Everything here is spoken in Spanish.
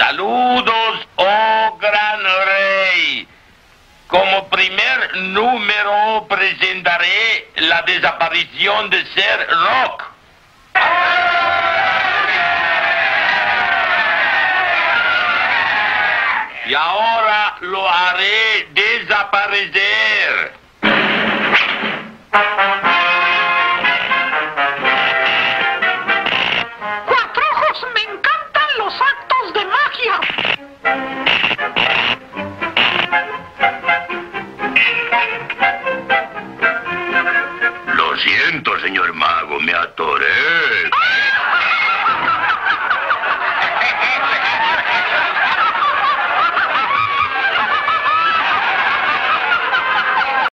Saludos, oh gran rey. Como primer número presentaré la desaparición de Ser Rock. Y ahora lo haré desaparecer. Cuatro Ojos, me encantan los actos de magia. Lo siento, señor mago, me atoré.